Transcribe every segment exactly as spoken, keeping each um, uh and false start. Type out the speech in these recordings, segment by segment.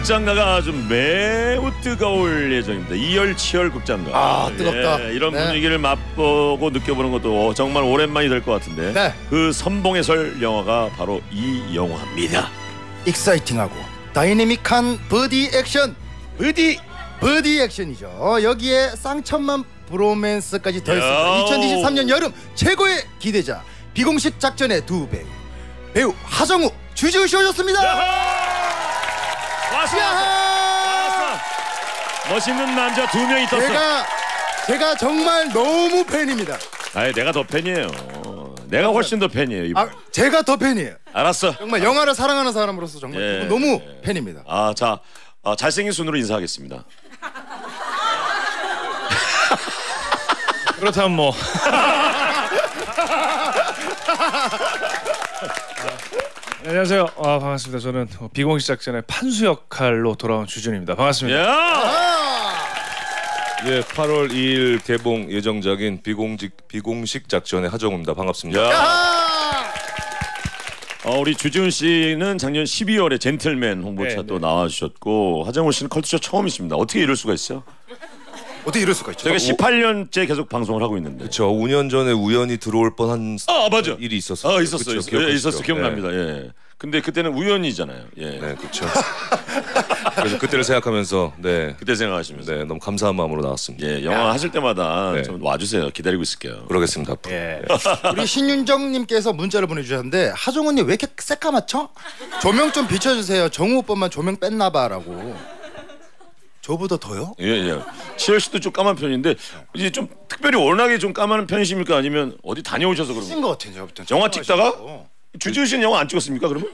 극장가가 아주 매우 뜨거울 예정입니다. 이열치열 극장가. 아 뜨겁다. 예, 이런 네. 분위기를 맛보고 느껴보는 것도 정말 오랜만이 될 것 같은데 네. 그 선봉의 설 영화가 바로 이 영화입니다. 익사이팅하고 다이내믹한 버디 액션. 어디? 버디 액션이죠. 여기에 쌍천만 브로맨스까지 더했습니다. 야오. 이천이십삼 년 여름 최고의 기대자 비공식 작전의 두 배우 배우 하정우 주지훈 씨 오셨습니다. 왔어, 야하! 왔어. 멋있는 남자 두 명이 떴어. 제가 제가 정말 너무 팬입니다. 아이 내가 더 팬이에요. 내가 훨씬 더 팬이에요. 이분. 아 제가 더 팬이에요. 알았어. 정말 영화를 사랑하는 사람으로서 정말 예. 너무 팬입니다. 아, 자 아, 잘생긴 순으로 인사하겠습니다. 그렇다면 뭐 네, 안녕하세요. 아, 반갑습니다. 저는 비공식 작전의 판수 역할로 돌아온 주준입니다. 반갑습니다. 야! 아, 예, 팔월 이일 개봉 예정작인 비공식 비공식 작전의 하정우입니다. 반갑습니다. 야! 아, 어, 우리 주지훈 씨는 작년 십이월에 젠틀맨 홍보차 네, 또 네. 나와주셨고 하정우 씨는 컬투쇼 처음이십니다. 어떻게 이럴 수가 있어요? 어떻게 이럴 수가 있죠? 저희가 십팔 년째 계속 방송을 하고 있는데. 그렇죠. 오 년 전에 우연히 들어올 뻔한 아 맞아. 일이 있었어요. 아 있었어, 그쵸, 있었어, 예, 기억하시죠? 있었어, 기억납니다. 예. 근데 그때는 우연이잖아요. 예. 네, 네 그렇죠. 그래서 그때를 생각하면서 네, 그때 생각하시면서. 네 너무 감사한 마음으로 나왔습니다. 예, 영화 하실 때마다 네. 좀 와주세요. 기다리고 있을게요. 그러겠습니다. 앞으로. 예. 우리 신윤정님께서 문자를 보내주셨는데 하정우님 왜 이렇게 새까맣죠? 조명 좀 비춰주세요. 정우 오빠만 조명 뺐나봐라고. 저보다 더요? 예, 예. 치열 씨도 좀 까만 편인데 이제 좀 특별히 워낙에 좀 까만 편이십니까? 아니면 어디 다녀오셔서 그런 찐 거? 것 같아요. 제가 볼 땐. 영화 찍다가? 어. 주지훈 씨는 영화 안 찍었습니까? 그러면?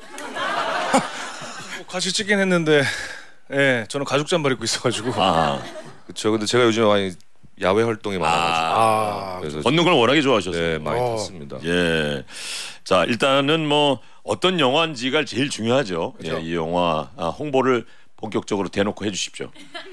뭐 같이 찍긴 했는데 예, 저는 가죽 잠바를 입고 있어가지고 아, 그렇죠. 근데 제가 요즘 많이 야외 활동이 많아가지고 아, 그래서 걷는 걸 워낙에 좋아하셨어요. 네 많이 어. 탔습니다. 예. 자, 일단은 뭐 어떤 영화인지가 제일 중요하죠. 그렇죠. 예, 이 영화 아, 홍보를 본격적으로 대놓고 해주십시오.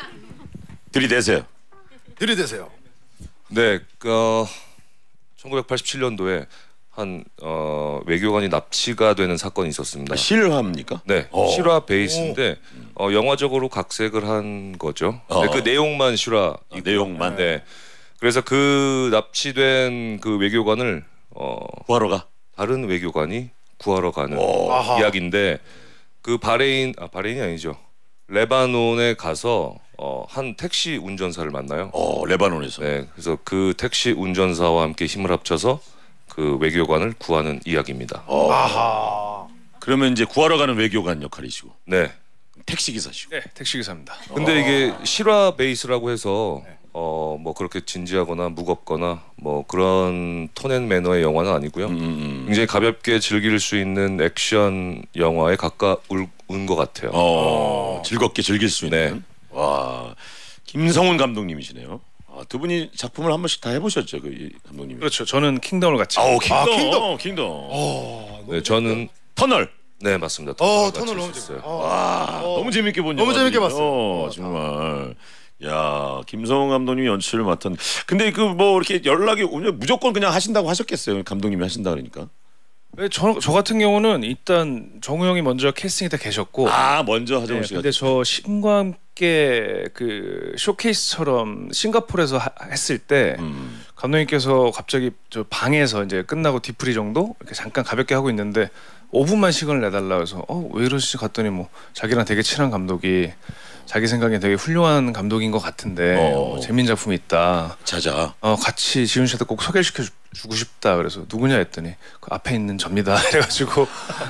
들이대세요. 들이대세요. 네, 어, 천구백팔십칠 년도에 한 어, 외교관이 납치가 되는 사건이 있었습니다. 아, 실화입니까? 네, 어. 실화 베이스인데 어, 영화적으로 각색을 한 거죠. 어. 네, 그 내용만 실화. 이 내용만 네, 그래서 그 납치된 그 외교관을 어, 구하러 가. 다른 외교관이 구하러 가는 오. 아하. 이야기인데 그 바레인 아 바레인이 아니죠. 레바논에 가서 어, 한 택시 운전사를 만나요. 어, 레바논에서. 네, 그래서 그 택시 운전사와 함께 힘을 합쳐서 그 외교관을 구하는 이야기입니다. 어. 아하. 그러면 이제 구하러 가는 외교관 역할이시고 네. 택시 기사시고. 네, 택시 기사입니다. 근데 이게 실화 베이스라고 해서 어 뭐 그렇게 진지하거나 무겁거나 뭐 그런 톤앤 매너의 영화는 아니고요. 음, 음. 굉장히 가볍게 즐길 수 있는 액션 영화에 가까운 것 같아요. 어, 즐겁게 즐길 수 있는. 네. 와, 김성훈 감독님이시네요. 아, 두 분이 작품을 한 번씩 다 해보셨죠, 그 이 감독님이. 그렇죠. 저는 킹덤을 같이. 아우 킹덤, 아, 킹덤. 킹덤. 네, 저는 터널. 네 맞습니다. 어, 같이 터널 너무 했었어요. 재밌어요. 와, 어. 너무 재밌게 본 너무 재밌게 영화들이죠. 봤어요. 어, 정말. 야, 김성훈 감독님이 연출을 맡은. 근데 그 뭐 이렇게 연락이 오면 무조건 그냥 하신다고 하셨겠어요. 감독님이 하신다 그러니까. 네, 저, 저 같은 경우는 일단 정우 형이 먼저 캐스팅에 다 계셨고. 아, 먼저 네, 하정우 씨가. 근데 저 신과 함께 그 쇼케이스처럼 싱가포르에서 하, 했을 때 음. 감독님께서 갑자기 저 방에서 이제 끝나고 디프리 정도 이렇게 잠깐 가볍게 하고 있는데 오 분만 시간을 내달라 해서 어 왜 이러시지 갔더니 뭐 자기랑 되게 친한 감독이 자기 생각에 되게 훌륭한 감독인 것 같은데 어. 어, 재밌는 작품이 있다. 자자. 어 같이 지훈 씨한테 꼭 소개시켜 주, 주고 싶다. 그래서 누구냐 했더니 그 앞에 있는 접니다. 이래가지고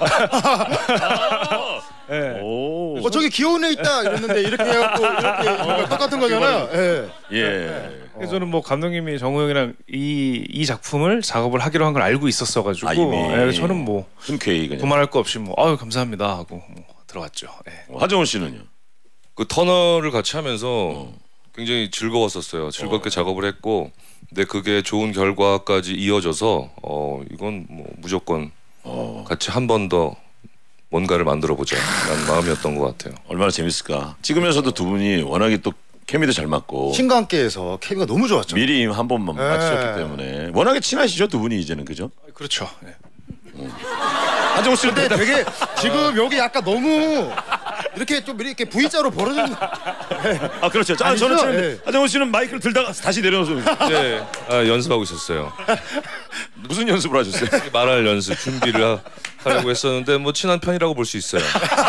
네. 오. 어 저기 귀여운 애 있다 이랬는데 이렇게 해갖고 이렇게 이거 똑같은 거잖아요. 예. 예. 그래서 저는 뭐 감독님이 정우 형이랑 이, 이 작품을 작업을 하기로 한 걸 알고 있었어가지고 아, 이미. 예, 저는 뭐 흔쾌히 그냥. 두말할 거 없이 뭐 아유 감사합니다 하고 뭐 들어갔죠. 예. 하정우 씨는요? 그 터널을 같이 하면서 어. 굉장히 즐거웠었어요. 즐겁게 어. 작업을 했고, 근데 그게 좋은 결과까지 이어져서 어 이건 뭐 무조건 어. 같이 한 번 더 뭔가를 만들어 보자라는 마음이었던 것 같아요. 얼마나 재밌을까. 찍으면서도 두 분이 워낙에 또 케미도 잘 맞고 신과 함께해서 케미가 너무 좋았죠. 미리 한 번만 네. 맞추셨기 때문에 워낙에 친하시죠 두 분이 이제는 그죠? 그렇죠. 예. 하정우 씨는 근데 대답- 되게 지금 여기 약간 너무 이렇게 좀 이렇게 V자로 벌어지는. 아 그렇죠. 아, 아니죠? 저는 치는데 네. 하정우 씨는 마이크를 들다가 다시 내려놓어서 네, 아, 연습하고 있었어요. 무슨 연습을 하셨어요? 말할 연습 준비를 하, 하려고 했었는데 뭐 친한 편이라고 볼 수 있어요.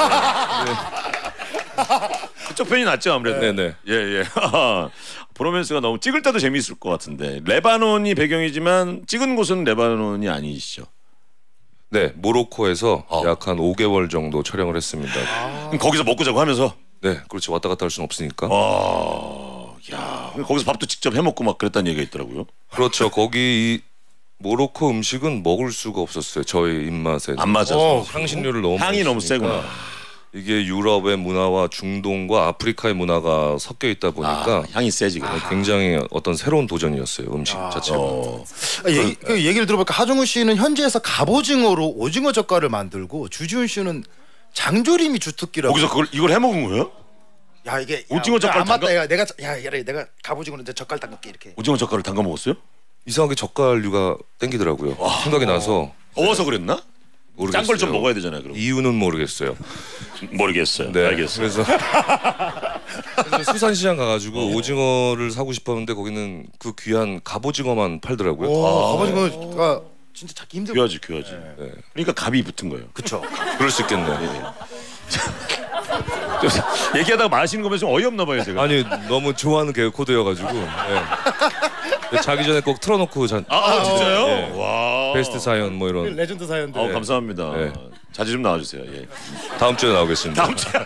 그쪽 편이 낫죠 아무래도. 네네. 예예. 브로맨스가 너무 찍을 때도 재미있을 것 같은데 레바논이 배경이지만 찍은 곳은 레바논이 아니시죠? 네, 모로코에서 어. 약 한 오 개월 정도 촬영을 했습니다. 그럼 거기서 먹고 자고 하면서. 네, 그렇지 왔다 갔다 할 수는 없으니까. 아, 야, 거기서 밥도 직접 해 먹고 막 그랬다는 얘기가 있더라고요. 그렇죠. 거기 이 모로코 음식은 먹을 수가 없었어요. 저희 입맛에. 안 맞아서. 어, 향신료를 너무 향이 너무 쓰니까 세구나. 이게 유럽의 문화와 중동과 아프리카의 문화가 섞여 있다 보니까 아, 향이 세지. 그래. 굉장히 어떤 새로운 도전이었어요. 음식 자체가. 어. 아, 얘기, 그 얘기를 들어보니까 하정우 씨는 현지에서 갑오징어로 오징어 젓갈을 만들고 주지훈 씨는 장조림이 주특기라고. 거기서 그걸 이걸 해 먹은 거예요? 야 이게 오징어 야, 젓갈 안 맞다. 담가- 야, 내가 야 얘를 내가 갑오징어로 이제 젓갈 담글게 이렇게. 오징어 젓갈을 담가 먹었어요? 이상하게 젓갈류가 땡기더라고요. 생각이 나서 더워서 그랬나? 모르겠어요. 짠 걸 좀 먹어야 되잖아요. 그럼. 이유는 모르겠어요. 모르겠어요. 네, 알겠어요. 그래서, 그래서 수산시장 가가지고 오징어를 사고 싶었는데 거기는 그 귀한 갑오징어만 팔더라고요. 오, 갑오징어가 진짜 찾기 힘들고. 귀하지, 귀하지. 네. 그러니까 갑이 붙은 거예요. 그쵸. 그럴 수 있겠네. 좀 얘기하다가 마시는 거면 좀 어이없나 봐요, 제가. 아니 너무 좋아하는 개그 코드여가지고 네. 자기 전에 꼭 틀어놓고 자, 아, 아, 진짜요? 네. 와. 베스트 사연 뭐 이런 레전드 사연들. 어, 감사합니다. 네. 자주 좀 나와주세요. 예. 다음 주에 나오겠습니다. 다음 주에.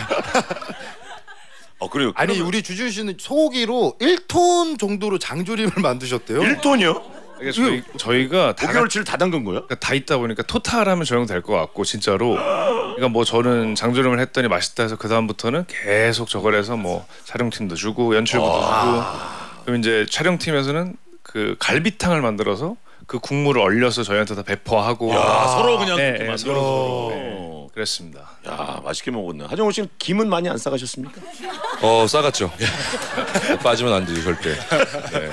어 그래요. 아니 우리 주지훈 씨는 소고기로 일 톤 정도로 장조림을 만드셨대요. 일 톤이요? 이게 저희, 저희가 다, 오 개월치를 다 담근 거야? 그러니까 다 있다 보니까 토탈하면 저 정도 될 것 같고 진짜로. 그러니까 뭐 저는 장조림을 했더니 맛있다 해서 그 다음부터는 계속 저걸 해서 뭐 촬영팀도 주고 연출부도 주고. 그럼 이제 촬영팀에서는 그 갈비탕을 만들어서 그 국물을 얼려서 저희한테 다 배포하고. 야, 서로 그냥 네, 그렇게 네, 만들어서. 서로. 네. 네, 그랬습니다. 야, 맛있게 먹었네. 하정우 씨는 김은 많이 안 싸가셨습니까? 어 싸갔죠. 빠지면 안 되죠 절대. 네.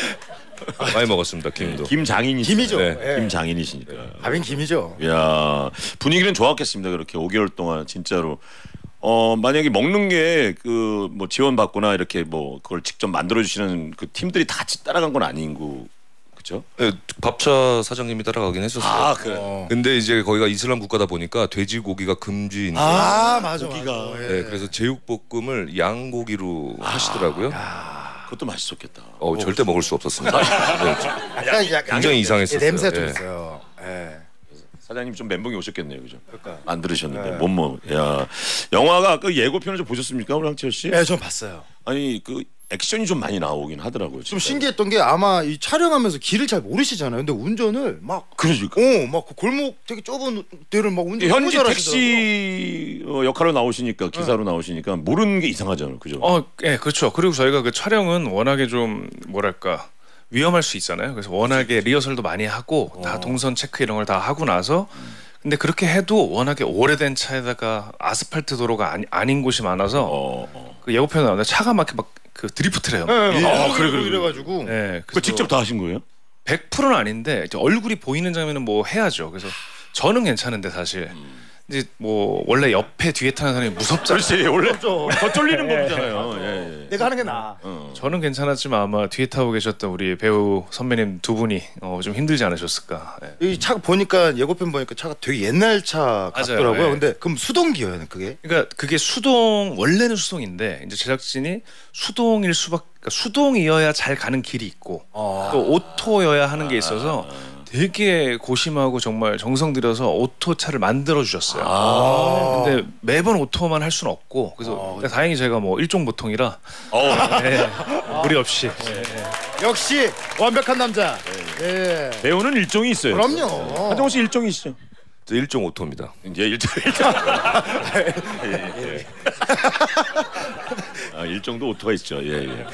많이 먹었습니다 김도. 김장인이 김이죠. 네. 예. 김장인이시니까. 밥인 김이죠. 야 분위기는 좋았겠습니다. 그렇게 오 개월 동안 진짜로. 어 만약에 먹는 게 그 뭐 지원 받거나 이렇게 뭐 그걸 직접 만들어 주시는 그 팀들이 다 같이 따라간 건 아니고 그렇죠? 네, 밥차 사장님이 따라가긴 했었어요. 아 그래. 어. 근데 이제 거기가 이슬람 국가다 보니까 돼지고기가 금지인데. 아 맞아. 고기가. 맞아. 예. 네, 그래서 제육볶음을 양고기로 하시더라고요. 그것도 맛있었겠다. 어, 절대 먹을 수 없었습니다. 네, 약간, 약간 굉장히 이상했었어요. 예, 냄새가 좀 예. 있어요. 예. 사장님 좀 멘붕이 오셨겠네요, 그죠? 그러니까. 안 들으셨는데 네. 뭐뭐. 야 영화가 그 예고편을 좀 보셨습니까, 우리 황치열 씨? 예, 전 봤어요. 아니 그 액션이 좀 많이 나오긴 하더라고요. 좀 진짜. 신기했던 게 아마 이 촬영하면서 길을 잘 모르시잖아요. 근데 운전을 막 그러니까. 어, 막 그 골목 되게 좁은 데를 막 운전 너무 현지 잘하시더라고요. 택시 어, 역할로 나오시니까 기사로 나오시니까 모르는 게 이상하잖아요, 그죠? 어, 예, 그렇죠. 그리고 저희가 그 촬영은 워낙에 좀 뭐랄까 위험할 수 있잖아요. 그래서 워낙에 리허설도 많이 하고 다 동선 체크 이런 걸 다 하고 나서 근데 그렇게 해도 워낙에 오래된 차에다가 아스팔트 도로가 아니, 아닌 곳이 많아서 어, 어. 그 예고편에 나오는데 차가 막 이렇게 막 그 드리프트를 해요. 예, 막 아, 어, 그래, 그래 그래, 그래 이래가지고 네, 그거 직접 다 하신 거예요? 백 퍼센트는 아닌데 이제 얼굴이 보이는 장면은 뭐 해야죠. 그래서 저는 괜찮은데 사실 이제 뭐 원래 옆에 뒤에 타는 사람이 무섭잖아요. 그렇지 원래 그렇죠. 더 쫄리는 법이잖아요. 예, 예. 내가 하는 게 나아. 어. 저는 괜찮았지만 아마 뒤에 타고 계셨던 우리 배우 선배님 두 분이 어, 좀 힘들지 않으셨을까. 예. 이 차 보니까 예고편 보니까 차가 되게 옛날 차 같더라고요. 맞아요. 예. 근데 그럼 수동기어요, 그게? 그러니까 그게 수동 원래는 수동인데 이제 제작진이 수동일 수밖 그러니까 수동이어야 잘 가는 길이 있고 아. 또 오토여야 하는 게 있어서 되게 고심하고 정말 정성 들여서 오토차를 만들어 주셨어요. 아. 근데 매번 오토만 할 수는 없고 그래서 그러니까 다행히 제가 뭐 일종 보통이라 어. 네, 무리 없이 네. 역시 완벽한 남자. 예. 배우는 일종이 있어요. 그럼요. 하정우 씨 일종이시죠? 저 일종 오토입니다. 이제 일종 일종. 예, 예. 아, 일종도 오토가 있죠. 예, 예.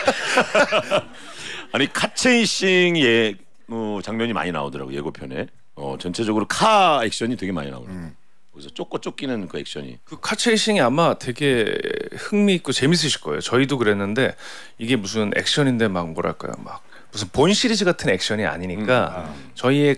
아니 카체이싱 예 어, 장면이 많이 나오더라고 예고편에. 어, 전체적으로 카 액션이 되게 많이 나오더라고. 음. 거기서 쫓고 쫓기는 그 액션이. 그 카체이싱이 아마 되게 흥미있고 재밌으실 거예요. 저희도 그랬는데 이게 무슨 액션인데 막 뭐랄까요 막 무슨 본 시리즈 같은 액션이 아니니까 저희의 그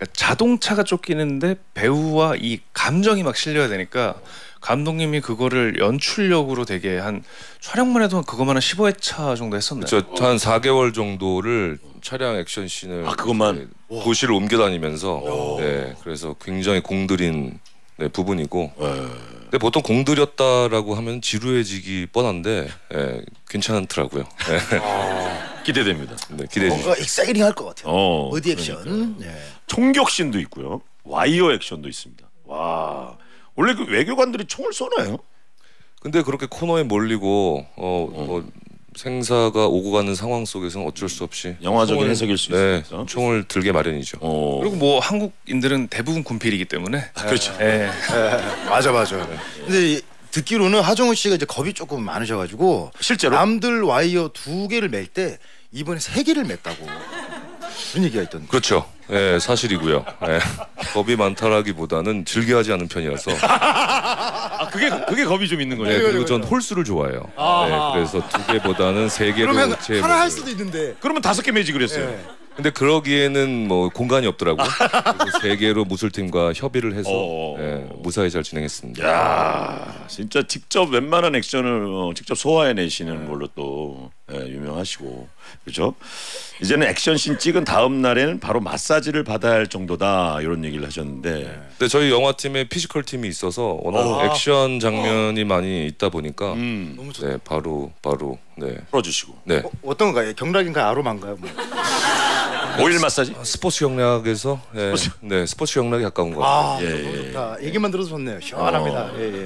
그러니까 자동차가 쫓기는데 배우와 이 감정이 막 실려야 되니까 감독님이 그거를 연출력으로 되게 한 촬영만 해도 그것만 한 십오 회차 정도 했었나요? 그렇죠. 한 사 개월 정도를 차량 액션 씬을 아, 그것만? 도시를 옮겨 다니면서 네, 그래서 굉장히 공들인 네, 부분이고 근데 보통 공들였다라고 하면 지루해지기 뻔한데 예, 괜찮더라고요. 네. 기대됩니다. 네, 기대해 주시죠. 뭔가 익사이팅할 것 같아요. 어, 어디 액션. 네. 총격신도 있고요. 와이어 액션도 있습니다. 와, 원래 그 외교관들이 총을 쏘나요? 근데 그렇게 코너에 몰리고 어, 뭐 생사가 오고 가는 상황 속에서는 어쩔 수 없이 영화적인 총을- 해석일 수 네, 있으니까. 총을 들게 마련이죠. 어, 그리고 뭐 한국인들은 대부분 군필이기 때문에 그렇죠. 예. 맞아 맞아. 근데 이- 듣기로는 하정우 씨가 이제 겁이 조금 많으셔가지고 실제로? 남들 와이어 두 개를 맬 때 이번에 세 개를 맸다고 그런 얘기가 있던데. 그렇죠. 예, 사실이고요. 예. 겁이 많다라기보다는 즐겨하지 않는 편이라서. 아, 그게 그게 겁이 좀 있는 거죠. 네, 그리고 전 홀수를 좋아해요. 네, 그래서 두 개보다는 세 개로 그러면 제 하나 할 몸을- 수도 있는데. 그러면 다섯 개 매지 그랬어요. 네. 근데 그러기에는 뭐 공간이 없더라고요. 그래서 세 개로 무술팀과 협의를 해서 어. 예, 무사히 잘 진행했습니다. 야, 진짜 직접 웬만한 액션을 어, 직접 소화해내시는 걸로 또 예, 유명하시고 그렇죠. 이제는 액션씬 찍은 다음 날에는 바로 마사지를 받아야 할 정도다 이런 얘기를 하셨는데 근데 저희 영화팀에 피지컬 팀이 있어서 워낙 액션 장면이 많이 있다 보니까 음, 너무 좋다. 네, 바로 바로 네, 풀어주시고 네. 어, 어떤 건가요? 경락인가요? 아로마인가요? 뭐. 오일 마사지. 스포츠 경락에서 네, 네 스포츠 경락에 가까운 것 같아요. 아, 예, 너무 예. 좋다. 얘기만 들어도 좋네요. 시원합니다. 어. 예, 예.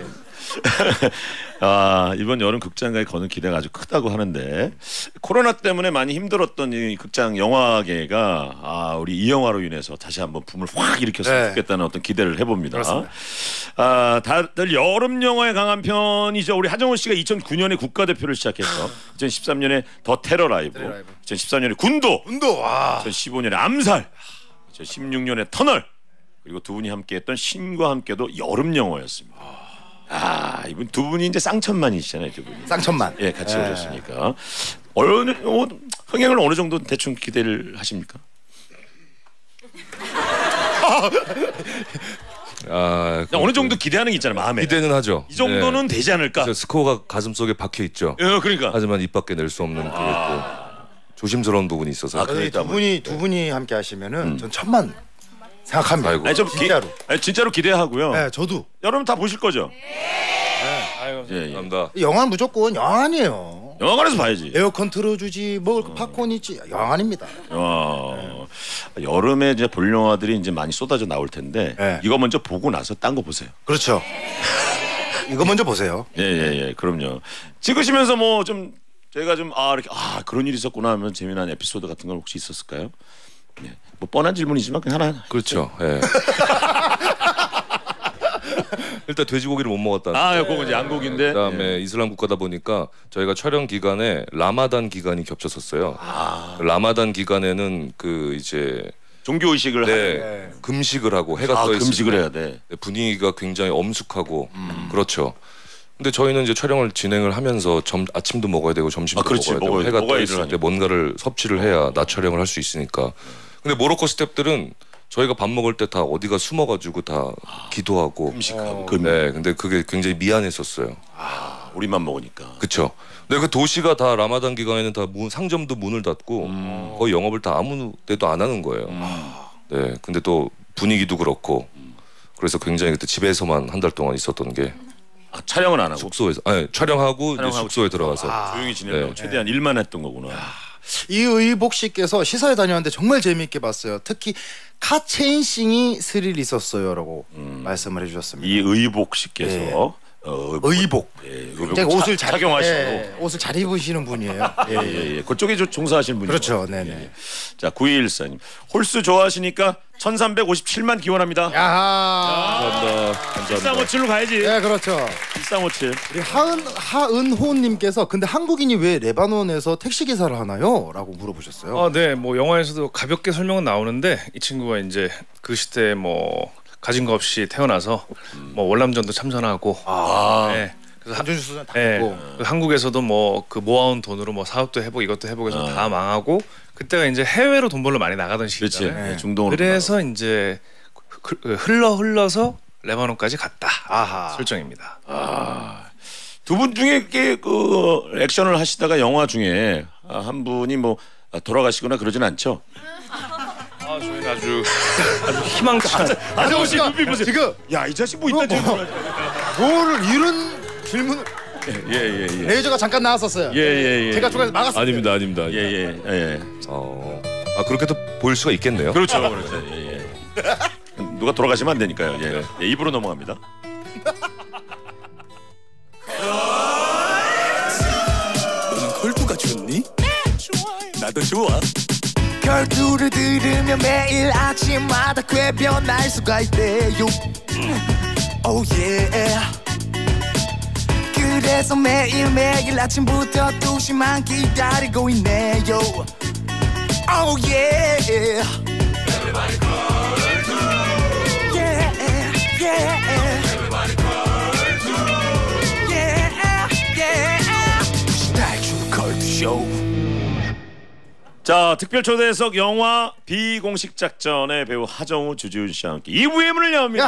아, 이번 여름 극장가에 거는 기대가 아주 크다고 하는데 코로나 때문에 많이 힘들었던 이 극장 영화계가 아, 우리 이 영화로 인해서 다시 한번 붐을 확 일으켰으면 네. 좋겠다는 어떤 기대를 해봅니다. 그렇습니다. 아, 다들 여름 영화에 강한 편이죠. 우리 하정우 씨가 이천구 년에 국가대표를 시작해서 이천십삼 년에 더 테러 라이브, 테러 라이브. 이천십사 년에 군도, 운동. 와. 이천십오 년에 암살, 이천십육 년에 터널, 그리고 두 분이 함께했던 신과 함께도 여름 영화였습니다. 아, 이분 두 분이 이제 쌍천만이시잖아요, 두 분이. 쌍천만. 예, 같이 예. 오셨으니까 어느 어, 흥행을 어느 정도 대충 기대를 하십니까? 아, 그냥 어느 정도 기대하는 게 있잖아요, 마음에. 기대는 하죠. 이 정도는 네. 되지 않을까? 그래서 스코어가 가슴 속에 박혀 있죠. 예, 그러니까. 하지만 입 밖에 낼 수 없는 그게 또 조심스러운 부분이 있어서. 아, 저희 그러니까 두 분이 두 분이 함께 하시면은 전 천만 생각합니다. 아이고. 아니 좀 기, 진짜로. 아니, 진짜로 기대하고요. 네, 저도. 여러분 다 보실 거죠? 아유, 예, 예. 감사합니다. 영화 무조건 영화관이에요. 영화관에서 봐야지. 에어컨 틀어주지, 먹을 거 팝콘 있지, 영화관입니다. 어, 여름에 이제 볼 영화들이 이제 많이 쏟아져 나올 텐데 네. 이거 먼저 보고 나서 딴 거 보세요. 그렇죠. 이거 먼저 보세요. 예예예, 그럼요. 찍으시면서 뭐 좀 저희가 좀 아 이렇게 아 그런 일이 있었구나 하면 재미난 에피소드 같은 건 혹시 있었을까요? 네. 뭐 뻔한 질문이지만 그냥 하나. 그렇죠. 예. 일단 돼지고기를 못 먹었다. 아, 그거 이제 양고기인데. 그다음에 이슬람 국가다 보니까 저희가 촬영 기간에 라마단 기간이 겹쳤었어요. 아. 라마단 기간에는 그 이제 종교 의식을 네, 네. 금식을 하고 해가 아, 떠 있을 금식을 때 해야 돼. 분위기가 굉장히 엄숙하고 그렇죠. 근데 저희는 이제 촬영을 진행을 하면서 점, 아침도 먹어야 되고 점심도 아, 그렇지. 먹어야 되고 먹어야- 해가 먹어야 떠 일을 있을 때 하니까. 뭔가를 섭취를 해야 낮 촬영을 할 수 있으니까. 근데 모로코 스태프들은 저희가 밥 먹을 때 다 어디가 숨어가지고 다 기도하고. 음식하고 어. 금 네, 근데 그게 굉장히 미안했었어요. 우리만 먹으니까. 그렇죠. 근데 그 도시가 다 라마단 기간에는 다 문, 상점도 문을 닫고 음. 거의 영업을 다 아무 데도 안 하는 거예요. 네, 근데 또 분위기도 그렇고 그래서 굉장히 그때 집에서만 한 달 동안 있었던 게 아, 촬영은 안 하고 숙소에서 아니 촬영하고, 이제 촬영하고 숙소에 들어가서 조용히 지내려고 네. 최대한 일만 했던 거구나. 이의복 씨께서 시사회 다녀왔는데 정말 재미있게 봤어요. 특히 카 체인싱이 스릴 있었어요라고 말씀을 해주셨습니다. 이의복 씨께서 예. 어, 의복. 예, 의복 굉장히 차- 옷을 잘 착용하시고 예, 옷을 잘 입으시는 분이에요. 예, 예. 예, 예. 그쪽에 저- 종사하시는 분이죠. 그렇죠. 네네. 자, 구이일사님 홀수 좋아하시니까 천삼백오십칠만 기원합니다. 야하. 감사합니다. 일삼오칠로 가야지. 네, 그렇죠. 일삼오칠. 우리 하은 하은호님께서 근데 한국인이 왜 레바논에서 택시 기사를 하나요?라고 물어보셨어요. 아, 네, 뭐 영화에서도 가볍게 설명은 나오는데 이 친구가 이제 그 시대에 뭐 가진 거 없이 태어나서 뭐 월남전도 참전하고, 아. 네, 안전주 수준 다 네. 있고. 한국에서도 뭐 그 모아온 돈으로 뭐 사업도 해보고 이것도 해보고 해서 어. 다 망하고 그때가 이제 해외로 돈 벌러 많이 나가던 그렇지. 시기잖아요. 네, 중동으로. 그래서 이제 그- 흘러 흘러서 레바논까지 갔다. 아하. 설정입니다. 두 분 중에 이렇게 그 액션을 하시다가 영화 중에 아, 한 분이 뭐 돌아가시거나 그러진 않죠? 아, 저희는 아주 아주 희망찬. 하정우 씨가 지금 야, 이 자식 뭐 이딴 뭐, 뭐를 이런 질문을 예예예 예. 레이저가 잠깐 나왔었어요. 예, 예, 예. 제가 중간에 막았어요. 아닙니다, 아닙니다. 예, 예, 예. 어, 아 그렇게도 보일 수가 있겠네요. 그렇죠, 그렇죠. 예, 예. 누가 돌아가시면 안 되니까요. 예. 네. 예, 입으로 넘어갑니다. 너는 컬투가 좋니? 나도 좋아. 걸투를 들으면 매일 아침마다 궤변할 수가 있대요. Oh yeah. 그래서 매일매일 아침부터 두 시만 기다리고 있네요. Oh yeah. Everybody call to. Yeah, yeah. Everybody call to. Yeah, yeah. 나의 컬투 쇼. 자, 특별 초대석 영화 비공식 작전의 배우 하정우, 주지훈 씨와 함께 이 부의 문을 엽니다.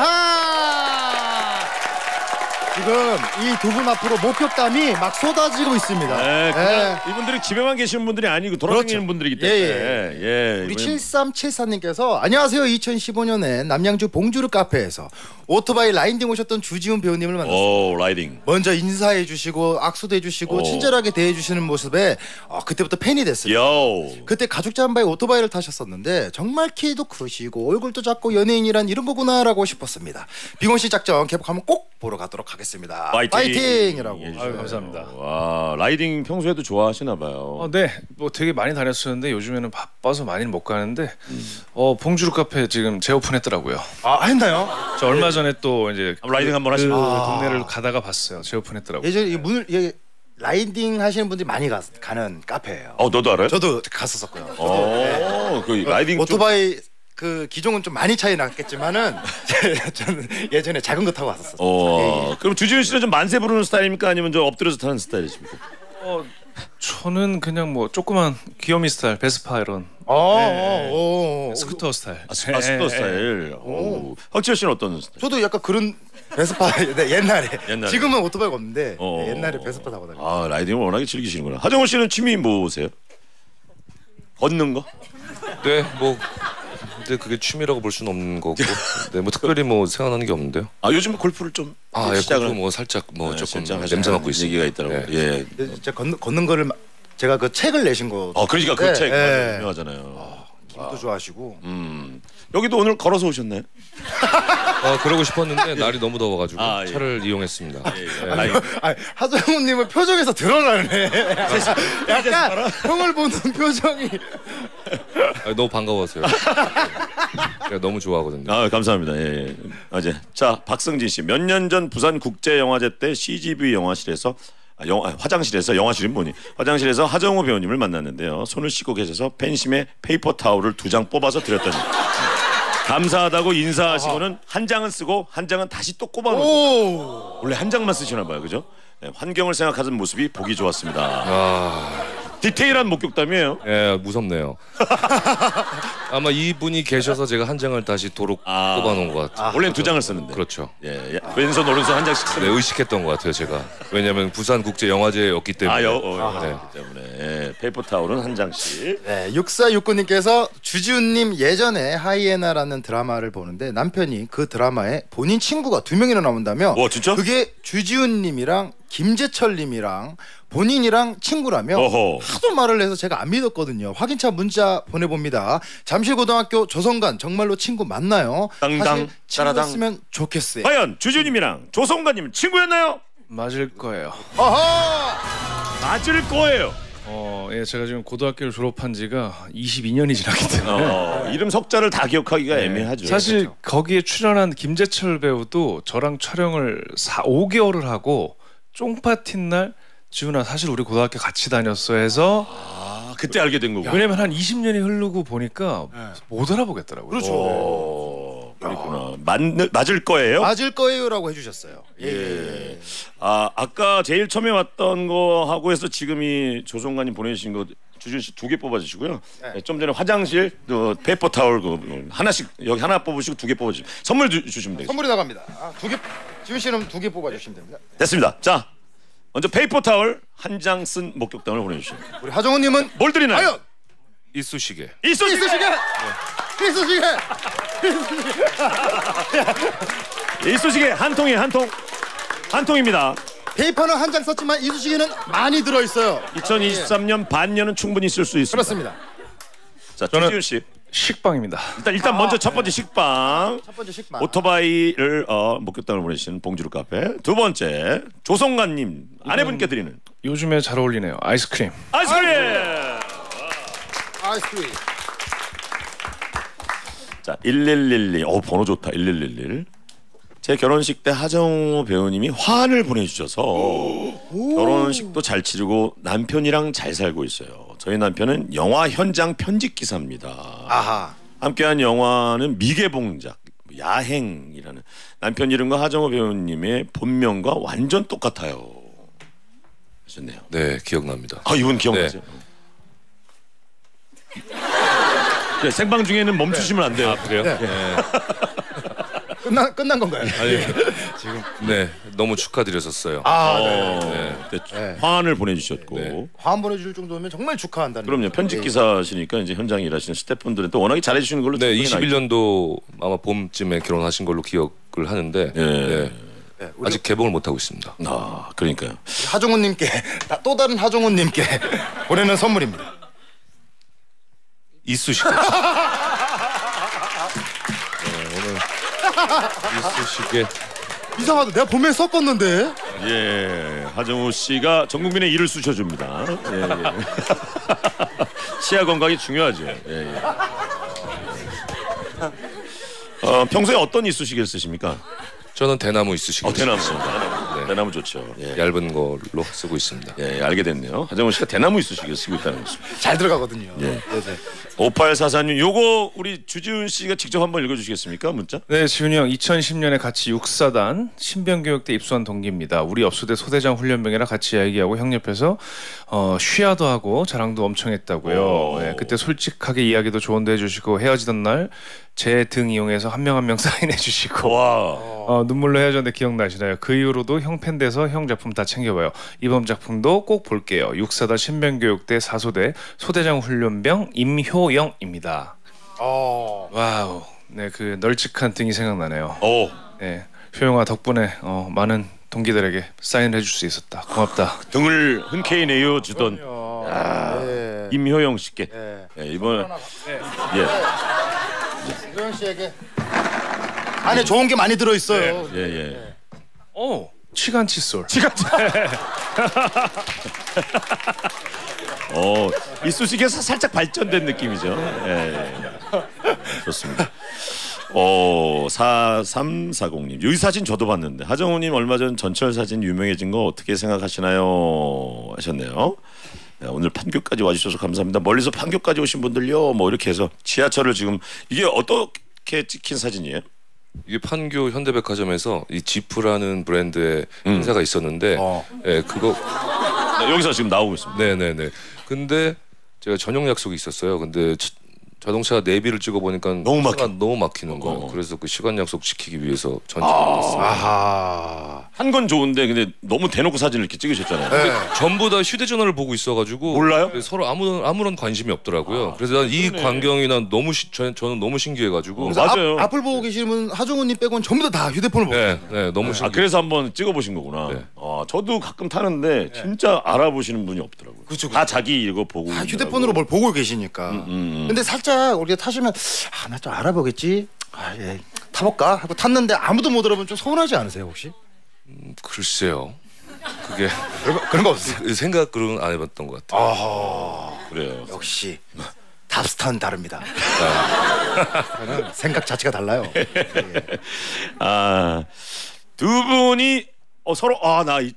야하! 지금 이 두 분 앞으로 목격담이 막 쏟아지고 있습니다. 네, 예. 그냥 이분들이 집에만 계시는 분들이 아니고 돌아다니는 그렇죠. 분들이기 예, 때문에. 예. 예. 우리 이번엔- 칠삼칠사님께서 안녕하세요. 이천십오 년에 남양주 봉주르 카페에서 오토바이 라인딩 오셨던 주지훈 배우님을 만났습니다. 오, 라이딩. 먼저 인사해 주시고 악수도 해주시고 오. 친절하게 대해 주시는 모습에 어, 그때부터 팬이 됐어요. 요. 그때 가죽 잠바에 오토바이를 타셨었는데 정말 키도 크시고 얼굴도 작고 연예인이란 이런 거구나라고 싶었습니다. 비공식 작전 개봉하면 꼭 보러 가도록 하겠습니다. 파이팅. 파이팅이라고. 예, 아유, 감사합니다. 와, 라이딩 평소에도 좋아하시나 봐요. 어, 네, 뭐 되게 많이 다녔었는데 요즘에는 바빠서 많이는 못 가는데 어 봉주루 카페 지금 재오픈했더라고요. 아 했나요? 저 얼마 전에 또 이제 라이딩 한번 그 하시면 동네를 가다가 봤어요. 재오픈했더라고요. 예전에 이 문을 예, 라이딩 하시는 분들이 많이 가, 가는 카페예요. 어, 너도 알아요? 저도 갔었었고요. 저도, 어, 그 라이딩 좀- 오토바이 그 기종은 좀 많이 차이 났겠지만은 저는 예전에 작은 거 타고 왔었어요. 어, 그럼 주지훈 씨는 좀 만세 부르는 스타일입니까? 아니면 좀 엎드려서 타는 스타일이십니까? 어, 저는 그냥 뭐 조그만 귀요미 스타일, 베스파 이런 어, 네. 어, 어. 스쿠터 스타일. 아, 스- 아, 스쿠터 예, 스타일. 오. 박지현 씨는 어떤 스타일? 저도 약간 그런 베스파 네, 옛날에. 옛날에. 지금은 오토바이가 없는데 어. 네, 옛날에 베스파 타고 다녔어요. 아, 라이딩을 워낙에 즐기시는구나. 하정우 씨는 취미 뭐세요? 걷는 거? 네, 뭐 근데 그게 취미라고 볼 수는 없는 거고, 네, 뭐 특별히 뭐 생각나는 게 없는데요. 아, 요즘 골프를 좀 아, 예, 시작을 골프 뭐 살짝 뭐 네, 조금 살짝 냄새 맡고 하시는 있습니다. 얘기가 있더라고요. 네. 예. 근데 진짜 걷는, 걷는 거를 마- 제가 그 책을 내신 거. 어, 그러니까 그 네, 책 네. 유명하잖아요. 도 좋아하시고. 음. 여기도 오늘 걸어서 오셨나요? 아, 그러고 싶었는데 날이 너무 더워가지고 아, 예. 차를 이용했습니다. 예. 아니, 아, 하정우님은 표정에서 드러나네. 약간 형을 보는 표정이. 아, 너무 반가워서요. 제가 너무 좋아하거든요. 아, 감사합니다. 예. 예. 아, 이제 자, 박성진 씨. 몇 년 전 부산 국제 영화제 때 씨지비 영화실에서 아, 영화, 화장실에서 영화실이 뭐니? 화장실에서 하정우 배우님을 만났는데요. 손을 씻고 계셔서 팬심에 페이퍼 타올을 두 장 뽑아서 드렸더니 감사하다고 인사하시고는 한 장은 쓰고 한 장은 다시 또 꼽아놓고 오. 원래 한 장만 쓰시나 봐요, 그죠? 네, 환경을 생각하는 모습이 보기 좋았습니다. 아, 디테일한 목격담이에요. 예, 무섭네요. 아마 이분이 계셔서 제가 한 장을 다시 도로 아. 뽑아놓은 것 같아요. 원래는 두 장을 쓰는데. 그렇죠. 예, 예. 왼손 오른손 한 장씩 네, 쓰는. 의식했던 것 같아요, 제가. 왜냐하면 부산 국제 영화제였기 때문에. 아, 여, 어, 네. 그렇기 때문에 예, 페이퍼 타올은 한 장씩. 네, 육사육구님께서 주지훈님 예전에 하이에나라는 드라마를 보는데 남편이 그 드라마에 본인 친구가 두 명이나 나온다며. 와, 진짜? 그게 주지훈님이랑 김재철님이랑 본인이랑 친구라며 어허. 하도 말을 해서 제가 안 믿었거든요. 확인차 문자 보내봅니다. 잠실고등학교 조성관 정말로 친구 맞나요? 땅땅, 사실 따라당. 친구였으면 좋겠어요. 과연 주주님이랑 조성관님은 친구였나요? 맞을 거예요. 어허! 맞을 거예요. 어, 예, 제가 지금 고등학교를 졸업한 지가 이십이 년이 지났기 때문에 어, 이름 석자를 다 기억하기가 네. 애매하죠. 사실 거기에 출연한 김재철 배우도 저랑 촬영을 사, 오 개월을 하고 쫑파티 날 지훈아 사실 우리 고등학교 같이 다녔어 해서 아, 그때 알게 된 거고. 왜냐면 한 이십 년이 흐르고 보니까 못 알아보겠더라고요. 그렇죠. 오. 그렇구나. 맞, 맞을 거예요? 맞을 거예요라고 해주셨어요. 예. 아 아까 제일 처음에 왔던 거 하고 해서 지금이 조성관님 보내주신 거 주준 씨 두 개 뽑아주시고요. 네. 네, 좀 전에 화장실 또 페이퍼 타월 그 하나씩 여기 하나 뽑으시고 두 개 뽑아주시면 선물 주, 주시면 되겠습니다. 선물이 나갑니다. 아, 두 개, 지훈 씨는 두 개 뽑아주시면 됩니다. 됐습니다. 자 먼저 페이퍼 타월 한 장 쓴 목격담을 보내주시죠. 우리 하정우님은 뭘 드리나요? 과연 이쑤시개. 이쑤시개. 이쑤시개, 이쑤시개. 이쑤시개 한 통에 한 통. 한 통입니다. 페이퍼는 한 장 썼지만 이쑤시개는 많이 들어 있어요. 이천이십삼 년 반년은 충분히 쓸 수 있습니다. 그렇습니다. 자, 저는- 조지훈 씨. 식빵입니다. 일단 일단 먼저 첫 번째 식빵. 첫 번째 식빵. 오토바이를 어, 목격담을 보내주신 봉지루 카페. 두 번째 조성관님 아내분께 드리는 요즘에 잘 어울리네요. 아이스크림. 아이스크림. 아이스크림. 자 일일일이. 어 번호 좋다. 일일일일. 제 결혼식 때 하정우 배우님이 화환을 보내주셔서 결혼식도 잘 치르고 남편이랑 잘 살고 있어요. 저희 남편은 영화 현장 편집 기사입니다. 아하. 함께한 영화는 미개봉작 야행이라는 남편 이름과 하정우 배우님의 본명과 완전 똑같아요. 하셨네요. 네, 기억납니다. 아 이분 기억나죠? 네. 생방 중에는 멈추시면 안 돼요. 그래요? 네. 끝난 끝난 건가요? 아니, 지금 네, 너무 축하드렸었어요. 아, 네. 어, 그때 네. 화환을 보내주셨고 네. 화환 보내줄 정도면 정말 축하한다는. 그럼요. 편집 기사시니까 이제 현장에 일하시는 스태프분들은 또 워낙에 잘해주시는 걸로 네, 충분히 이십일 년도 아마 봄쯤에 결혼하신 걸로 기억을 하는데 예. 네, 네, 우리 아직 개봉을 못 하고 있습니다. 아 그러니까요. 하정우님께 또 다른 하정우님께 보내는 선물입니다. 이쑤시개. 네, 오늘 이쑤시개. 이상하다. 내가 봄에 섞었는데. 예, 하정우 씨가 전 국민의 일을 쑤셔줍니다. 예, 예. 치아 건강이 중요하죠. 예, 예. 어, 평소에 어떤 이쑤시개를 쓰십니까? 저는 대나무 이쑤시개. 어, 대나무. 대나무, 네. 대나무 좋죠. 예. 얇은 걸로 쓰고 있습니다. 예, 알게 됐네요. 하정우 씨가 대나무 이쑤시개를 쓰고 있다는 것입니다. 잘 들어가거든요. 예. 네, 네. 오팔사사님, 요거 우리 주지훈 씨가 직접 한번 읽어주시겠습니까, 문자? 네, 지훈이 형 이천십 년에 같이 육사단 신병교육대 입소한 동기입니다. 우리 업소대 소대장 훈련병이라 같이 이야기하고 형 옆에서 어, 쉬야도 하고 자랑도 엄청 했다고요. 네, 그때 솔직하게 이야기도 조언도 해주시고 헤어지던 날 제 등 이용해서 한 명 한 명 사인해주시고 와. 어, 눈물로 헤어졌는데 기억나시나요? 그 이후로도 형 팬 돼서 형 작품 다 챙겨봐요. 이번 작품도 꼭 볼게요. 육사단 신병교육대 사소대 소대장 훈련병 임효영입니다. 어. 와우, 네, 그 널찍한 등이 생각나네요. 오. 네, 효영아 덕분에 어, 많은 동기들에게 사인을 해줄 수 있었다. 고맙다. 등을 흔쾌히 내어주던 아, 네. 임효영 씨께 네. 예, 이번 네. 예, 효영 씨에게 안에 좋은 게 많이 들어 있어요. 예, 예. 오, 치간 칫솔. 어, 이쑤시개에서 살짝 발전된 느낌이죠. 예, 예. 좋습니다. 어, 사삼사공님. 이 사진 저도 봤는데 하정우님 얼마 전 전철 사진 유명해진 거 어떻게 생각하시나요? 하셨네요. 네, 오늘 판교까지 와주셔서 감사합니다. 멀리서 판교까지 오신 분들요, 뭐 이렇게 해서 지하철을 지금 이게 어떻게 찍힌 사진이에요? 이게 판교 현대백화점에서 이 지프라는 브랜드의 행사가 있었는데, 어. 예, 그거 네, 여기서 지금 나오고 있습니다. 네네네. 근데 제가 저녁 약속이 있었어요. 근데 저, 자동차 내비를 찍어 보니까 너무 막혀. 너무 막히는 거예요. 어. 그래서 그 시간 약속 지키기 위해서 전철을 탔어요. 아하. 한 건 좋은데 근데 너무 대놓고 사진을 이렇게 찍으셨잖아요. 네. 전부 다 휴대전화를 보고 있어가지고 몰라요? 서로 아무런 아무런 관심이 없더라고요. 그래서 난 이 광경이 난 너무 시, 저, 저는 너무 신기해가지고. 그래서 맞아요. 앞, 앞을 보고 계시는 하정우님 빼고는 전부 다, 다 휴대폰을 보고. 네, 네, 너무 신기. 아 그래서 한번 찍어보신 거구나. 네. 아 저도 가끔 타는데 진짜 알아보시는 분이 없더라고요. 그쵸, 다 자기 이거 보고. 아, 휴대폰으로 뭘 보고 계시니까. 음, 음. 근데 살짝 우리가 타시면 아, 나 좀 알아보겠지. 아, 예. 타볼까 하고 탔는데 아무도 못 알아보면 좀 서운하지 않으세요 혹시? 음, 글쎄요. 그게 그런 거, 그런 거 없으세요? 생각으로는 안 해봤던 것 같아요. 아, 그래요. 역시 탑스타는 다릅니다. 저는 생각 자체가 달라요. 예. 아 두 분이 어, 서로 아나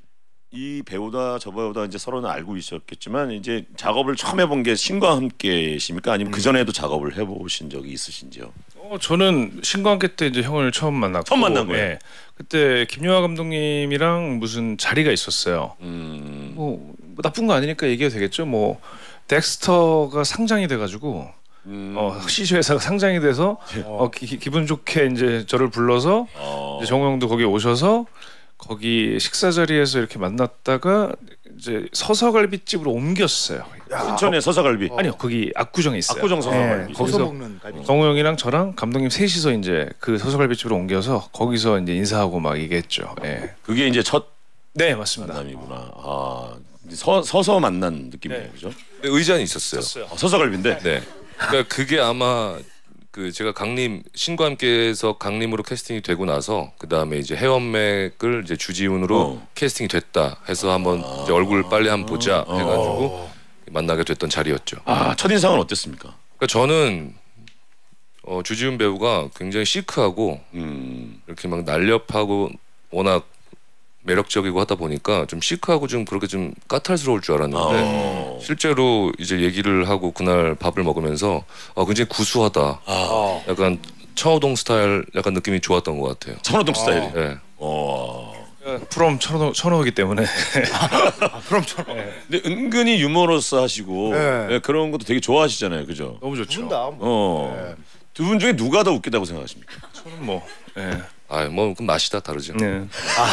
이 배우다 저 배우다 이제 서로는 알고 있었겠지만 이제 작업을 처음 해본 게 신과 함께십니까? 아니면 음. 그 전에도 작업을 해보신 적이 있으신지요? 어, 저는 신과 함께 때 이제 형을 처음 만났고 처음 만난 거예요? 예. 그때 김용하 감독님이랑 무슨 자리가 있었어요. 음. 뭐, 뭐 나쁜 거 아니니까 얘기해도 되겠죠. 뭐 덱스터가 상장이 돼가지고 음. 어, 시시 회사가 상장이 돼서 어, 기, 기분 좋게 이제 저를 불러서 어. 이제 정우 형도 거기 오셔서 거기 식사 자리에서 이렇게 만났다가 이제 서서갈비집으로 옮겼어요. 순천의 서서갈비. 아니요, 거기 압구정에 있어요. 압구정 서서갈비. 네, 거기서 거기서 먹는 갈비. 정우 형이랑 저랑 감독님 셋이서 이제 그 서서갈비집으로 옮겨서 거기서 이제 인사하고 막 얘기했죠. 예. 그게 이제 첫 네, 맞습니다. 만남이구나. 아, 서, 서서 만난 느낌이에요, 네. 그죠? 네, 의자는 있었어요. 있었어요. 어, 서서갈비인데. 네. 그러니까 그게 아마 그 제가 강림 신과 함께해서 강림으로 캐스팅이 되고 나서 그 다음에 이제 해원맥을 이제 주지훈으로 어. 캐스팅이 됐다 해서 한번 이제 얼굴 빨리 한번 보자 어. 해가지고 만나게 됐던 자리였죠. 아, 첫 인상은 어땠습니까? 그러니까 저는 어, 주지훈 배우가 굉장히 시크하고 음. 이렇게 막 날렵하고 워낙 매력적이고 하다 보니까 좀 시크하고 좀 그렇게 좀 까탈스러울 줄 알았는데 어. 실제로 이제 얘기를 하고 그날 밥을 먹으면서 어, 굉장히 구수하다. 아, 약간 청호동 스타일 약간 느낌이 좋았던 것 같아요. 천호동 스타일이. 네. 어. 프롬 천호 천호이기 때문에 그럼 저 근데 은근히 유머러스 하시고 네. 예, 그런 것도 되게 좋아하시잖아요, 그죠? 너무 좋죠. 준다. 뭐. 어. 두 분 중에 누가 더 웃기다고 생각하십니까? 저는 뭐, 예. 아, 뭐 그럼 맛이 다 다르죠. 네.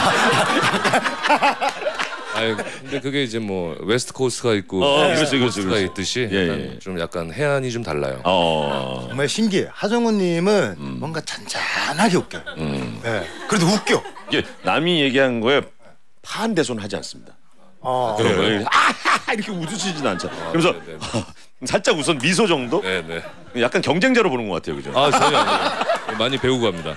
아, 근데 그게 이제 뭐 웨스트 코스트가 있고 어, 이스트 그렇지, 그렇지, 코스트가 그렇지. 있듯이 예, 약간 예. 좀 약간 해안이 좀 달라요. 어. 정말 신기해. 하정우님은 뭔가 잔잔하게 웃겨. 음. 네. 그래도 웃겨. 이게 남이 얘기한 거에 파한대소는 하지 않습니다. 아, 그런 걸 아, 이렇게 웃으시진 않죠. 그래서 네, 네. 살짝 우선 미소 정도? 네, 네. 약간 경쟁자로 보는 것 같아요, 그죠? 아, 전혀 아니에요. 많이 배우고 갑니다.